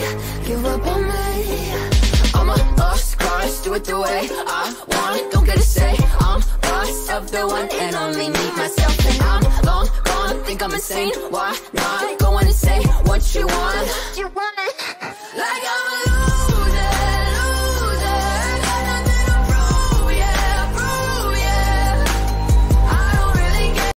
give up on me. I'm a lost cause, do it the way I want, don't get a say. I'm boss of the one and only me, myself, and I'm long gone. Think I'm insane, why not? Go on and say what you want. Like I'm